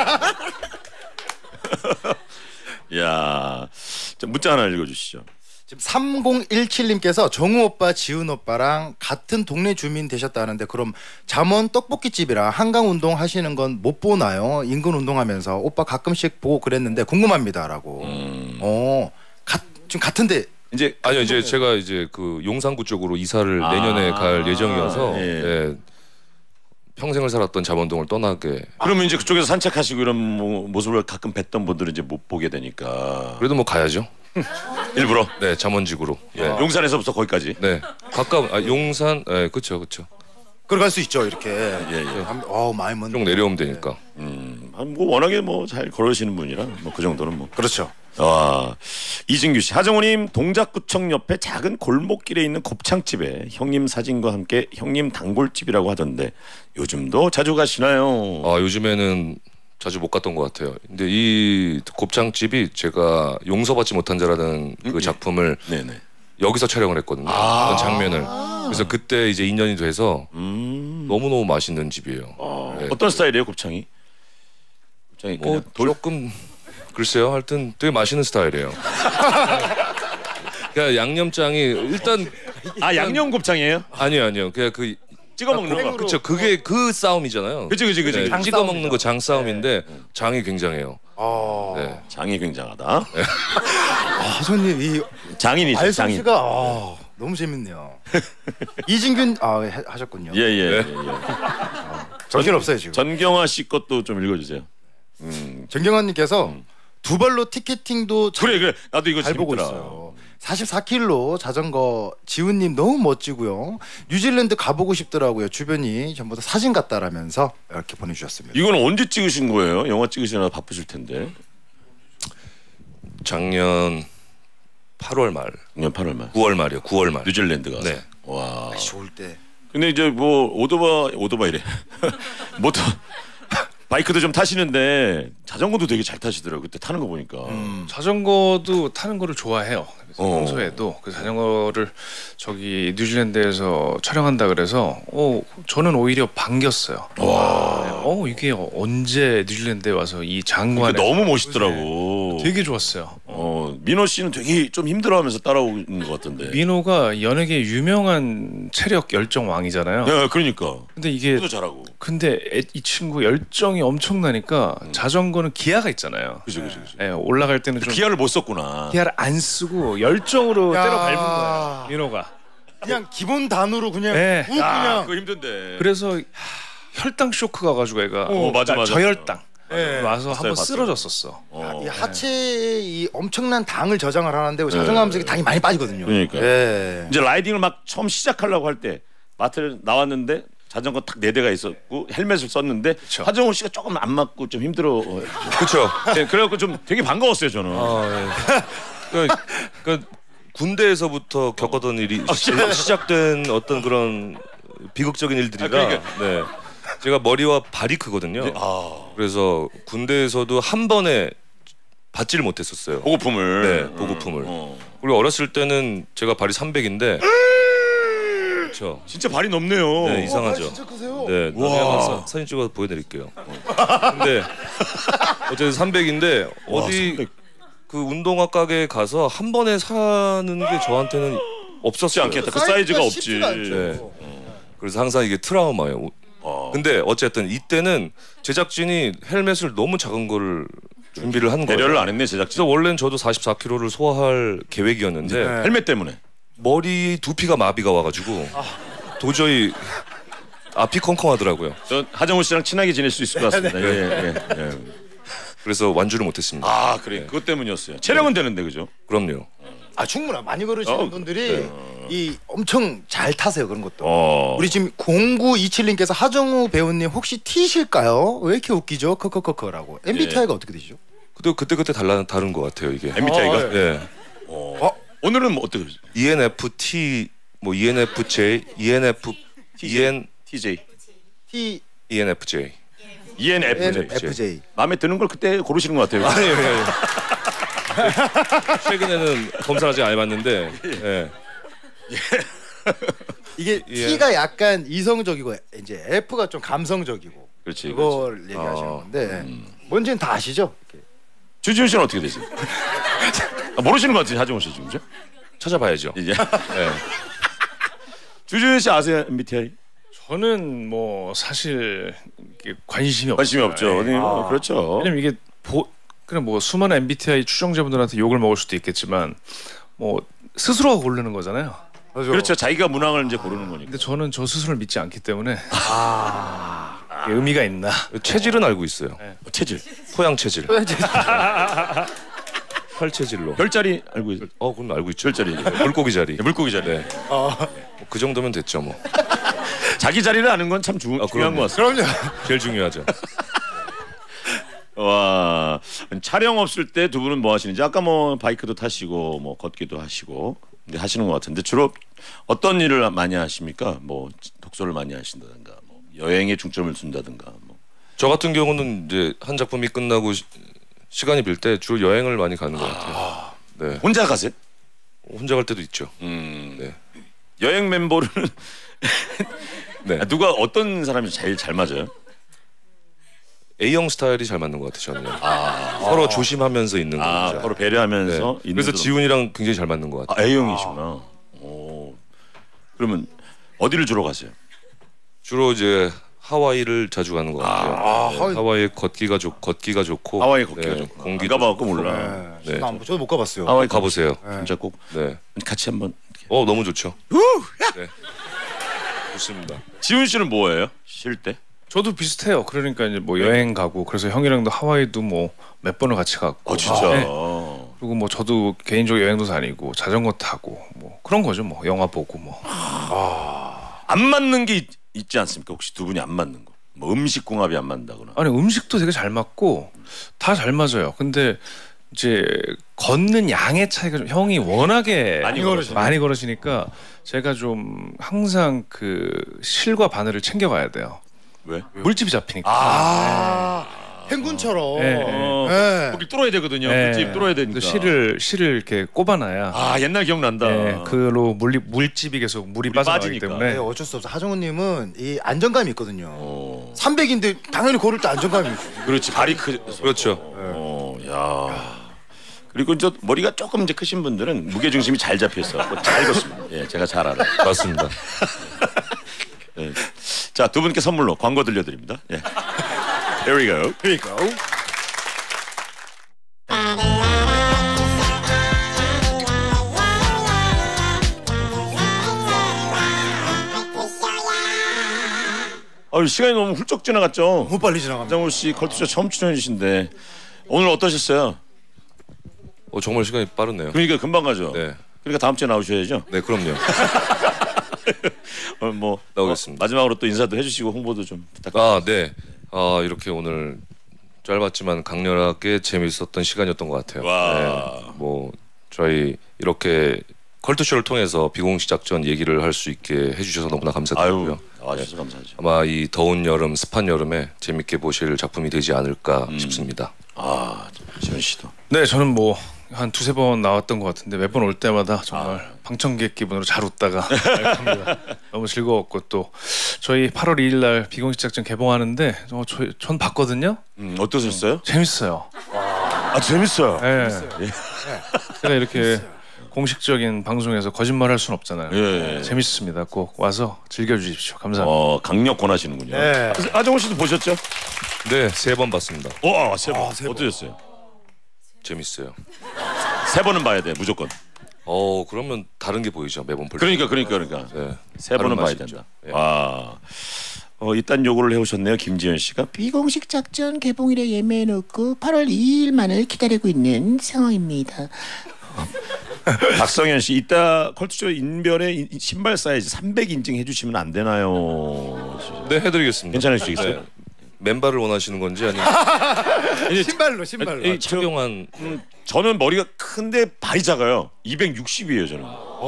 야, 자, 문자 하나 읽어주시죠. 지금 삼공일칠님께서 정우 오빠, 지훈 오빠랑 같은 동네 주민 되셨다는데 그럼 잠원 떡볶이집이랑 한강 운동 하시는 건 못 보나요? 인근 운동하면서 오빠 가끔씩 보고 그랬는데 궁금합니다라고. 음. 어, 가, 지금 같은데 이제 아니요, 이제 제가 이제 그 용산구 쪽으로 이사를 아, 내년에 갈 예정이어서 예. 예, 평생을 살았던 잠원동을 떠나게. 그러면 이제 그쪽에서 산책하시고 이런 뭐, 모습을 가끔 뵀던 분들은 이제 못 보게 되니까 그래도 뭐 가야죠. 일부러 네, 잠원지구로. 네, 용산에서부터 거기까지. 네. 가까운 아, 용산, 네, 그렇죠, 그렇죠. 걸어갈 수 있죠 이렇게. 예, 예. 어, 많이 먼. 좀 내려오면 되니까. 음, 아, 뭐 워낙에 뭐 잘 걸으시는 분이라 뭐 그 정도는 뭐. 그렇죠. 와, 이진규 씨, 하정우님 동작구청 옆에 작은 골목길에 있는 곱창집에 형님 사진과 함께 형님 단골집이라고 하던데 요즘도 자주 가시나요? 아, 요즘에는 자주 못 갔던 것 같아요. 근데 이 곱창집이 제가 용서받지 못한 자라는 그 작품을 네네. 여기서 촬영을 했거든요. 어떤 장면을. 그래서 그때 이제 인연이 돼서 음, 너무너무 맛있는 집이에요. 어, 네. 어떤 스타일이에요, 곱창이? 곱창이 그냥 뭐 돌. 조금 글쎄요. 하여튼 되게 맛있는 스타일이에요. 그러니까 양념장이 일단 아, 양념 곱창이에요? 아니요, 아니요. 그냥 그 찍어 먹는 거. 그렇죠. 그게 그 싸움이잖아요. 그치, 그치, 그치. 네, 장 찍어 먹는 거 장 싸움인데 장이 굉장해요. 아, 네. 장이 굉장하다. 아, 하정우님 이 장인이죠, 장인. 말솜씨가 아, 너무 재밌네요. 이진균 아 해- 하셨군요. 예, 예, 예, 예. 정신 없어요 지금. 전경화 씨 것도 좀 읽어주세요. 음, 정경환님께서 두 발로 티켓팅도 잘, 그래, 그래. 나도 이거 잘 보고 재밌더라. 있어요. 사십사 킬로미터 자전거 지훈님 너무 멋지고요. 뉴질랜드 가보고 싶더라고요. 주변이 전부 다 사진 같다라면서 이렇게 보내주셨습니다. 이거는 언제 찍으신 거예요? 영화 찍으시느라 바쁘실 텐데. 작년 팔월 말, 작년 팔월 말. 구월 말이요. 구월 말. 뉴질랜드 가서. 네. 와. 좋을 때. 근데 이제 뭐 오토바이 오토바이래. 모토 바이크도 좀 타시는데 자전거도 되게 잘 타시더라고. 그때 타는 거 보니까. 음. 자전거도 타는 거를 좋아해요. 그래서 어. 평소에도 그 자전거를 저기 뉴질랜드에서 촬영한다 그래서 어 저는 오히려 반겼어요. 와. 어 이게 언제 뉴질랜드에 와서 이 그러니까 장관에 너무 멋있더라고. 되게 좋았어요. 어 민호 씨는 되게 좀 힘들어하면서 따라오는 것 같던데. 민호가 연예계 유명한 체력 열정 왕이잖아요. 네, 그러니까. 근데 이게 도 잘하고. 근데 애, 이 친구 열정이 엄청나니까 음. 자전거는 기아가 있잖아요. 그죠, 그죠, 그죠. 예, 올라갈 때는 좀 기아를 못 썼구나. 기아를 안 쓰고 열정으로 야. 때려 밟은 거야. 민호가. 그냥 기본 단으로 그냥 네. 욱 야, 그냥 그거 힘든데. 그래서 혈당 쇼크 가가지고 애가 어, 맞아, 맞아. 저혈당 네. 와서 봤어요, 한번 봤어요. 쓰러졌었어. 어. 이 하체에 이 엄청난 당을 저장을 하는데 자전거 하면서 당이 많이 빠지거든요. 그러니까. 예. 이제 라이딩을 막 처음 시작하려고 할 때 마트를 나왔는데 자전거 딱 네 대가 있었고 헬멧을 썼는데 하정우 씨가 조금 안 맞고 좀 힘들어. 그렇죠. 네, 그래갖고 좀 되게 반가웠어요 저는. 아, 예. 그, 그 군대에서부터 겪었던 일이 시, 시작된 어떤 그런 비극적인 일들이라. 아, 그러니까. 네. 제가 머리와 발이 크거든요. 아. 그래서 군대에서도 한 번에 받지를 못했었어요. 보급품을. 네, 보급품을. 어. 그리고 어렸을 때는 제가 발이 삼백인데. 그렇죠. 진짜 발이 높네요. 네, 이상하죠. 진짜 크세요. 네, 나중에 한번 사, 사진 찍어서 보여드릴게요. 근데 어쨌든 삼백인데 어디 삼백. 그 운동화 가게에 가서 한 번에 사는 게 저한테는 없었지 없었어요. 않겠다. 그 사이즈가 없지. 쉽지가 않죠. 네. 그래서 항상 이게 트라우마예요. 어. 근데 어쨌든 이때는 제작진이 헬멧을 너무 작은 거를 준비를 한 거예요. 배려를 안 했네 제작진. 그래서 원래는 저도 사십사 킬로그램을 소화할 계획이었는데 네. 헬멧 때문에. 머리 두피가 마비가 와가지고 도저히 앞이 컹컹하더라고요. 저 하정우 씨랑 친하게 지낼 수 있을 것 같습니다. 예, 예, 예. 그래서 완주를 못했습니다. 아 그래. 그것 때문이었어요. 체력은 되는데 그죠? 그럼요. 아 충분하 많이 걸으시는 어, 분들이 이 엄청 잘 타세요 그런 것도. 어. 우리 지금 공구이칠님께서 하정우 배우님 혹시 T실까요? 왜 이렇게 웃기죠? 커커커커라고. 엠비티아이가 어떻게 되시죠? 근데 그때 그때 달라 다른 것 같아요 이게. 엠비티아이가. 어, 예. 어. 오늘은 뭐 어떻게? 이엔에프티 뭐 이엔에프제이, 이엔에프, 이엔, 티제이, T 이엔에프제이. 이엔에프제이. 에프제이. 마음에 드는 걸 그때 고르시는 것 같아요. 아니, 아니, 아니. 최근에는 검사를 아직 안 해봤는데. 예. 이게 예. T가 약간 이성적이고 이제 F가 좀 감성적이고 그렇지. 그렇지. 그걸 얘기하시는 어, 건데 뭔지는 다 아시죠? 이렇게. 주지훈 씨는 어떻게 되세요? 아, 모르시는 것 같아요, 하정우 씨 지금죠? 찾아봐야죠. 이제 예. 주지훈 씨 아세요, 엠비티아이? 저는 뭐 사실 이게 관심이 없어요. 관심이 없죠. 예. 네, 뭐 그렇죠. 왜냐면 이게 보 그냥 뭐 수많은 엠비티아이 추종자분들한테 욕을 먹을 수도 있겠지만 뭐 스스로가 고르는 거잖아요. 그렇죠. 자기가 문항을 이제 고르는 거니까. 근데 저는 저 스스로를 믿지 않기 때문에 이게 의미가 있나? 체질은 알고 있어요. 어, 체질. 토양 체질. 팔 체질로. 별자리 알고 있어요. 어, 그럼 알고 있죠. 별자리. 물고기 자리. 물고기 자리. 네. 뭐그 정도면 됐죠, 뭐. 자기 자리를 아는 건 참 중요한 그럼요. 것 같습니다. 그럼요. 제일 중요하죠. 와, 촬영 없을 때 두 분은 뭐 하시는지 아까 뭐 바이크도 타시고 뭐 걷기도 하시고 근데 하시는 것 같은데 주로 어떤 일을 많이 하십니까? 뭐 독서를 많이 하신다든가 뭐 여행에 중점을 둔다든가 뭐. 저 같은 경우는 이제 한 작품이 끝나고 시, 시간이 빌 때 주로 여행을 많이 가는 것 같아요. 네. 혼자 가세요? 혼자 갈 때도 있죠. 음. 네. 여행 멤버는 네. 아, 누가 어떤 사람이 제일 잘 맞아요? A형 스타일이 잘 맞는 것 같아요, 저는. 서로 조심하면서 있는 아, 거죠. 서로 배려하면서 네. 있는 그래서 데도- 지훈이랑 굉장히 잘 맞는 것 같아요. 아, A형이시구나. 오. 그러면 어디를 주로 가세요? 주로 이제 하와이를 자주 가는 것 같아요. 아, 네, 하와이. 하와이 걷기가 좋 걷기가 좋고. 하와이 걷기가 네, 좋고. 공기도 안 가봐갖고 좋고. 몰라. 네. 네. 저도, 안, 저도 못 가봤어요. 하와이 가보세요. 진짜 꼭 네. 같이 한번. 어 너무 좋죠. 네. 좋습니다. 지훈 씨는 뭐예요? 쉴 때? 저도 비슷해요. 그러니까 이제 뭐 여행 가고 그래서 형이랑도 하와이도 뭐 몇 번을 같이 갔고. 어 진짜. 네. 그리고 뭐 저도 개인적으로 여행도 다니고 자전거 타고 뭐 그런 거죠. 뭐 영화 보고 뭐. 안 맞는 게 있, 있지 않습니까? 혹시 두 분이 안 맞는 거? 뭐 음식 궁합이 안 맞는다거나. 아니 음식도 되게 잘 맞고 다 잘 맞아요. 근데 이제 걷는 양의 차이가 좀 형이 워낙에 많이 걸으시네. 많이 걸으시니까 제가 좀 항상 그 실과 바늘을 챙겨가야 돼요. 왜? 물집이 잡히니까. 아, 행군처럼. 네. 어, 네. 거기 뚫어야 되거든요. 네. 집 뚫어야 되니까. 그 실을 실을 이렇게 꼽아놔야. 아 옛날 기억난다. 네, 그로 물리 물집이 계속 물이 물이 빠져나가기 빠지니까. 때문에 네, 어쩔 수 없어. 하정우님은 이 안정감이 있거든요. 어, 삼백인데 당연히 걸을 때 안정감이 있어요. 그렇지 발이 크. 그렇죠. 어, 야. 그리고 이제 머리가 조금 이제 크신 분들은 무게 중심이 잘 잡혀 있어. 잘 걷습니다. 예, 제가 잘 알아요. 맞습니다. 예. 자, 두 분께 선물로 광고 들려드립니다. 예. Here we go. Here we go. 어, 시간이 너무 훌쩍 지나갔죠. 너무 빨리 지나갑니다. 장호 씨 컬투쇼 처음 출연해 주신데 오늘 어떠셨어요? 어, 정말 시간이 빠르네요. 그러니까 금방 가죠. 네. 그러니까 다음 주에 나오셔야죠. 네, 그럼요. 어, 뭐 나오겠습니다. 어, 마지막으로 또 인사도 해주시고 홍보도 좀 부탁드립니다. 아, 네. 아, 이렇게 오늘 짧았지만 강렬하게 재미있었던 시간이었던 것 같아요. 와. 네, 뭐 저희 이렇게 컬투쇼를 통해서 비공식 작전 얘기를 할 수 있게 해주셔서 너무나 감사드리고요. 아유, 나와주셔서 감사하죠. 아마 이 더운 여름, 습한 여름에 재밌게 보실 작품이 되지 않을까 음. 싶습니다. 아, 지원 씨도. 네, 저는 뭐 한 두세 번 나왔던 것 같은데 매 번 올 때마다 정말 아. 방청객 기분으로 잘 웃다가 갑니다. 너무 즐거웠고 또 저희 팔월 이일 날 비공식 작전 개봉하는데 어, 저, 전 봤거든요. 음, 어떠셨어요? 재밌어요. 아, 재밌어요. 네. 제가 이렇게 공식적인 방송에서 거짓말할 수는 없잖아요. 예. 재밌습니다. 꼭 와서 즐겨주십시오. 감사합니다. 어, 강력 권하시는군요. 네. 아정호 씨도 보셨죠? 네, 세 번 봤습니다. 어, 세 번. 아, 세 번. 어떠셨어요? 재밌어요. 세 번은 봐야 돼, 무조건. 어, 그러면 다른 게 보이죠 매번 볼 때. 그러니까, 그러니까, 그러니까. 네. 세 번은 다른 봐야 맛이 된다. 있죠. 예. 아, 어, 일단 요거를 해오셨네요, 김지현 씨가. 비공식 작전 개봉일에 예매해놓고 팔월 이일만을 기다리고 있는 상황입니다. 박성현 씨, 이따 컬투쇼 인별에 이- 이 신발 사이즈 삼백 인증 해주시면 안 되나요? 네, 해드리겠습니다. 괜찮으시겠어요? 네. 맨발을 원하시는 건지 아니면 신발로 신발로. 이- 저- 착용한 음, 저는 머리가 큰데 발이 작아요. 이백육십이에요 저는.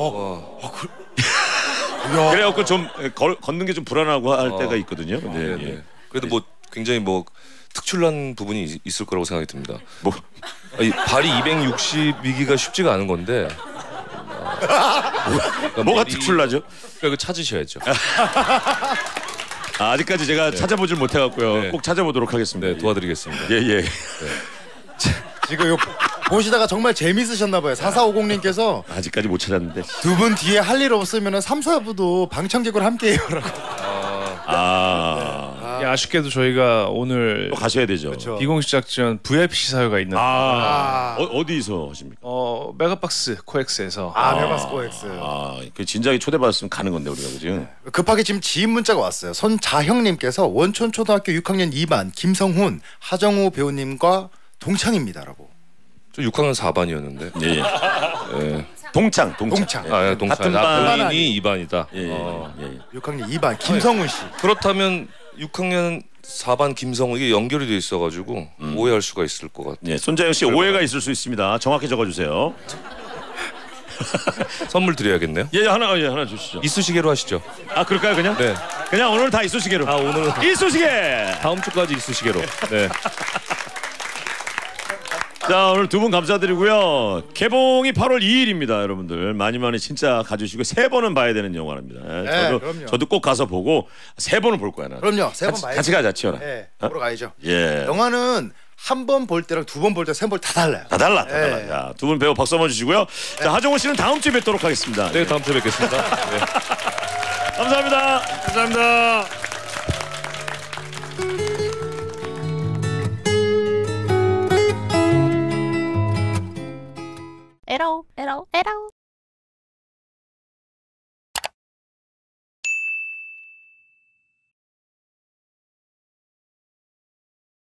그래갖고 좀 걸, 걷는 게 좀 불안하고 할 어. 때가 있거든요. 네, 네, 예. 네. 그래도 뭐 굉장히 뭐 특출난 부분이 있- 있을 거라고 생각이 듭니다. 뭐 아니, 발이 이백육십이기가 쉽지가 않은 건데. 그러니까 뭐가 머리- 특출나죠? 그러니까 그 찾으셔야죠. 아, 아직까지 제가 찾아보질 못해갖고요. 네. 꼭 찾아보도록 하겠습니다. 네, 도와드리겠습니다. 예, 예. 지금 이거 보시다가 정말 재밌으셨나 봐요. 사사오공님께서 아직까지 못 찾았는데. 두 분 뒤에 할 일 없으면 삼, 사부도 방청객으로 함께해요라고. 아, 예, 아쉽게도 저희가 오늘 또 가셔야 되죠. 그렇죠. 비공식 작전 브이아이피 시사회가 있는데 아, 어, 어디서 하십니까? 어, 메가박스 코엑스에서 아, 메가스코엑스. 아, 그 진작에 초대받았으면 가는 건데 우리가 지금. 급하게 지금 지인 문자가 왔어요. 손자형님께서 원촌초등학교 육 학년 이 반 김성훈, 하정우 배우님과 동창입니다라고. 저 육 학년 사 반이었는데. 예, 예. 예. 동창, 동창. 동창. 예. 아, 예, 동창. 같은 반. 나 본인이 이 반이다. 예, 예, 어. 예, 예. 육 학년 이 반 김성훈 씨. 그렇다면 육 학년 사 반 김성우 이게 연결이 돼 있어가지고 오해할 수가 있을 것 같아요. 예, 손자영 씨 오해가 있을 수 있습니다. 정확히 적어주세요. 선물 드려야겠네요. 예, 하나, 예, 하나 주시죠. 이쑤시개로 하시죠. 아, 그럴까요, 그냥? 네. 그냥 오늘 다 이쑤시개로. 아, 오늘은 이쑤시개. 다음 주까지 이쑤시개로. 네. 자, 오늘 두 분 감사드리고요. 개봉이 팔월 이일입니다, 여러분들. 많이 많이 진짜 가주시고 세 번은 봐야 되는 영화입니다. 예, 네, 저도 그럼요. 저도 꼭 가서 보고 세 번은 볼 거야 나. 그럼요. 세 번 같이, 봐야죠. 같이 가자, 치열아. 예, 어? 보러 가야죠. 예. 영화는 한 번 볼 때랑 두 번 볼 때, 세 번 다 달라요. 다 달라, 다 예. 달라. 자, 두 분 배우 박수 한번 주시고요. 자, 하정우 씨는 다음 주에 뵙도록 하겠습니다. 네, 다음 주에 뵙겠습니다. 네. 감사합니다. 감사합니다. 에러 에러 에러